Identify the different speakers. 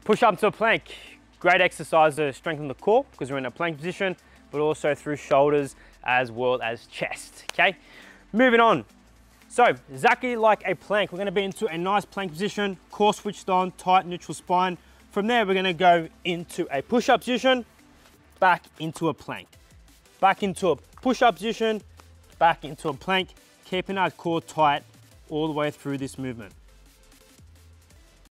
Speaker 1: Push up to a plank. Great exercise to strengthen the core because we're in a plank position, but also through shoulders as well as chest, okay? Moving on. So, exactly like a plank, we're gonna be into a nice plank position, core switched on, tight neutral spine. From there, we're gonna go into a push-up position, back into a plank. Back into a push-up position, back into a plank, keeping our core tight all the way through this movement.